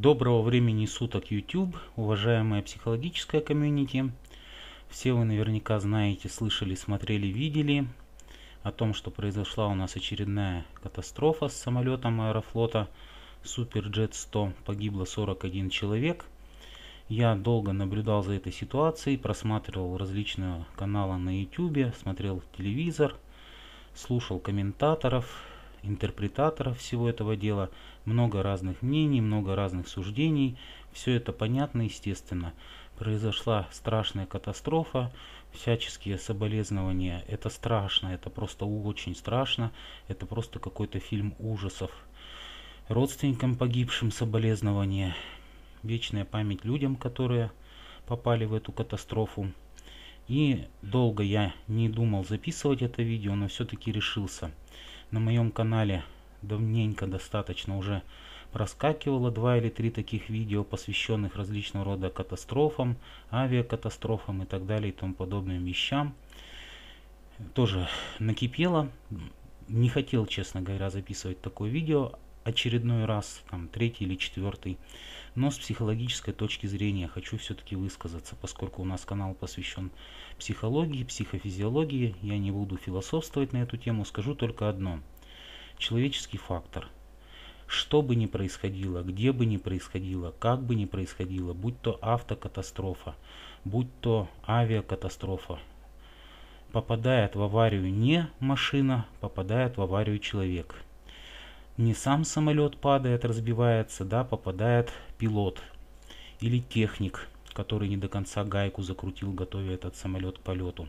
Доброго времени суток, YouTube, уважаемая психологическая комьюнити. Все вы наверняка знаете, слышали, смотрели, видели о том, что произошла у нас очередная катастрофа с самолетом Аэрофлота Суперджет 100. Погибло 41 человек. Я долго наблюдал за этой ситуацией, просматривал различные каналы на YouTube, смотрел телевизор, слушал комментаторов, интерпретаторов всего этого дела, много разных мнений, много разных суждений. Все это понятно, естественно. Произошла страшная катастрофа, всяческие соболезнования. Это страшно, это просто очень страшно. Это просто какой-то фильм ужасов. Родственникам погибшим соболезнования. Вечная память людям, которые попали в эту катастрофу. И долго я не думал записывать это видео, но все-таки решился. На моем канале давненько достаточно уже проскакивало 2 или 3 таких видео, посвященных различного рода катастрофам, авиакатастрофам и так далее и тому подобным вещам. Тоже накипело. Не хотел, честно говоря, записывать такое видео очередной раз, там 3-й или 4-й. Но с психологической точки зрения хочу все-таки высказаться, поскольку у нас канал посвящен психологии, психофизиологии. Я не буду философствовать на эту тему, скажу только одно. Человеческий фактор. Что бы ни происходило, где бы ни происходило, как бы ни происходило, будь то автокатастрофа, будь то авиакатастрофа, попадает в аварию не машина, попадает в аварию человек. Не сам самолет падает, разбивается, да, попадает пилот или техник, который не до конца гайку закрутил, готовя этот самолет к полету.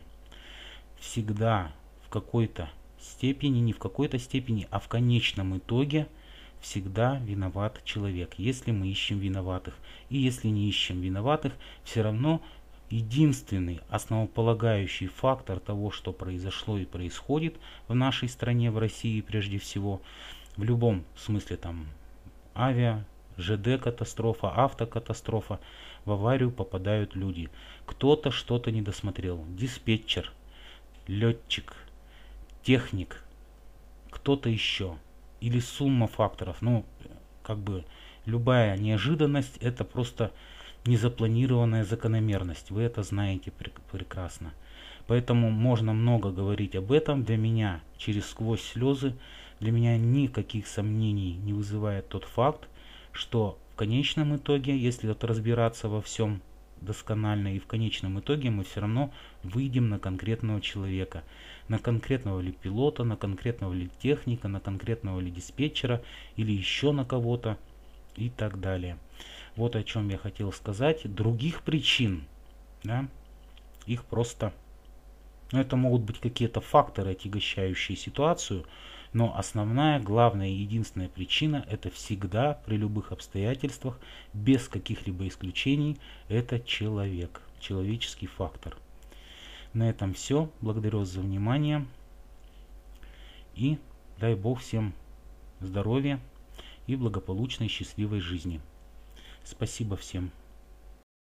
Всегда в какой-то степени, не в какой-то степени, а в конечном итоге всегда виноват человек, если мы ищем виноватых. И если не ищем виноватых, все равно единственный основополагающий фактор того, что произошло и происходит в нашей стране, в России прежде всего, в любом смысле, там авиа, ЖД катастрофа, автокатастрофа, в аварию попадают люди. Кто-то что-то не досмотрел. Диспетчер, летчик, техник, кто-то еще. Или сумма факторов. Ну, как бы любая неожиданность — это просто незапланированная закономерность. Вы это знаете прекрасно. Поэтому можно много говорить об этом. Для меня сквозь слезы, для меня никаких сомнений не вызывает тот факт, что в конечном итоге, если вот разбираться во всем досконально, и в конечном итоге мы все равно выйдем на конкретного человека. На конкретного ли пилота, на конкретного ли техника, на конкретного ли диспетчера или еще на кого-то и так далее. Вот о чем я хотел сказать. Других причин, да, их просто... Но это могут быть какие-то факторы, отягощающие ситуацию, но основная, главная и единственная причина — это всегда, при любых обстоятельствах, без каких-либо исключений, это человек, человеческий фактор. На этом все. Благодарю вас за внимание. И дай Бог всем здоровья и благополучной, счастливой жизни. Спасибо всем.